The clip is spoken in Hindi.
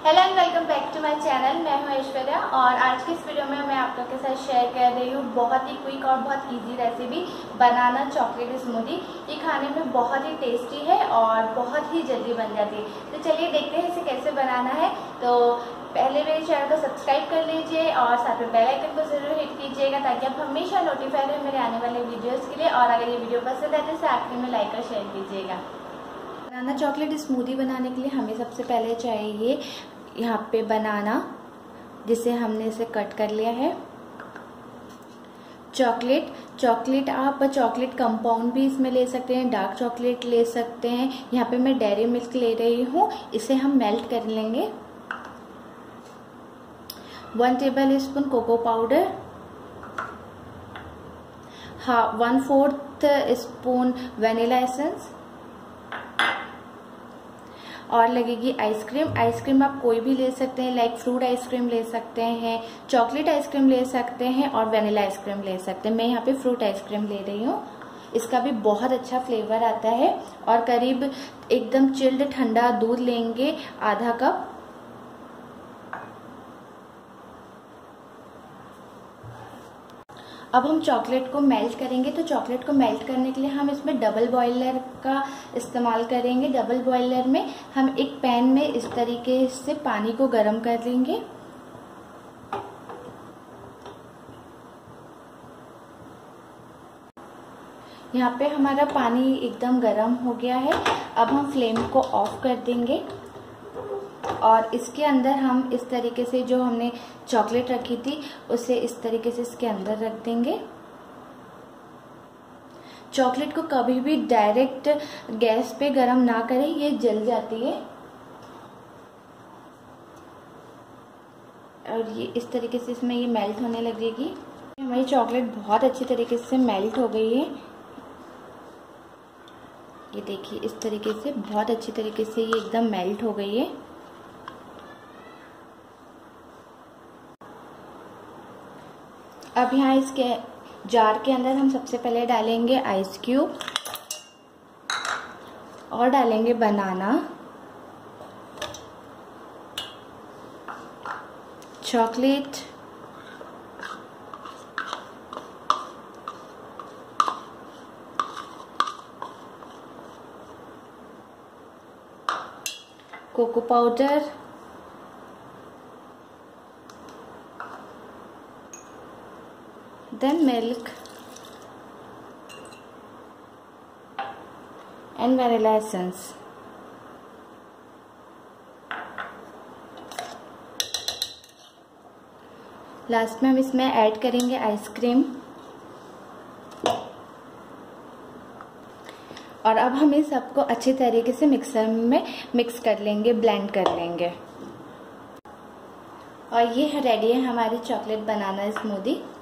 Hello and welcome back to my channel. मैं हूं ऐश्वर्या और आज की इस वीडियो में मैं आप लोगों के साथ शेयर कर रही हूं बहुत ही क्विक और बहुत easy recipe banana chocolate smoothie. ये खाने में बहुत ही टेस्टी है और बहुत ही जल्दी बन जाती है। तो चलिए देखते हैं इसे कैसे बनाना है। तो पहले मेरे चैनल को सब्सक्राइब कर लीजिए और साथ में बेल आइकन को जरूर हिट कीजिएगा ताकि आप हमेशा नोटिफाइड रहे मेरे आने वाले वीडियोज़ के लिए। और अगर ये वीडियो पसंद आए तो इसे आखिरी में लाइक और शेयर कीजिएगा। बनाना चॉकलेट स्मूदी बनाने के लिए हमें सबसे पहले चाहिए यहाँ पे बनाना, जिसे हमने इसे कट कर लिया है। चॉकलेट आप चॉकलेट कंपाउंड भी इसमें ले सकते हैं, डार्क चॉकलेट ले सकते हैं। यहाँ पे मैं डेयरी मिल्क ले रही हूँ, इसे हम मेल्ट कर लेंगे। 1 tablespoon cocoa powder, 1/4 spoon vanilla essence और लगेगी आइसक्रीम आप कोई भी ले सकते हैं, लाइक फ्रूट आइसक्रीम ले सकते हैं, चॉकलेट आइसक्रीम ले सकते हैं और वेनिला आइसक्रीम ले सकते हैं। मैं यहाँ पे फ्रूट आइसक्रीम ले रही हूँ, इसका भी बहुत अच्छा फ्लेवर आता है। और करीब एकदम चिल्ड ठंडा दूध लेंगे, आधा कप। अब हम चॉकलेट को मेल्ट करेंगे। तो चॉकलेट को मेल्ट करने के लिए हम इसमें डबल बॉयलर का इस्तेमाल करेंगे। डबल बॉयलर में हम एक पैन में इस तरीके से पानी को गर्म कर लेंगे। यहाँ पे हमारा पानी एकदम गर्म हो गया है। अब हम फ्लेम को ऑफ कर देंगे और इसके अंदर हम इस तरीके से जो हमने चॉकलेट रखी थी उसे इस तरीके से इसके अंदर रख देंगे। चॉकलेट को कभी भी डायरेक्ट गैस पे गरम ना करें, ये जल जाती है। और ये इस तरीके से इसमें ये मेल्ट होने लगेगी। हमारी चॉकलेट बहुत अच्छी तरीके से मेल्ट हो गई है। ये देखिए, इस तरीके से बहुत अच्छी तरीके से ये एकदम मेल्ट हो गई है। अब यहाँ इसके जार के अंदर हम सबसे पहले डालेंगे आइस क्यूब और डालेंगे banana, chocolate, cocoa powder, then milk and vanilla essence। Last में हम इसमें ऐड करेंगे आइसक्रीम। और अब हम इस सबको अच्छी तरीके से मिक्सर में मिक्स कर लेंगे, ब्लेंड कर लेंगे। और ये रेडी है हमारी चॉकलेट बनाना स्मूदी।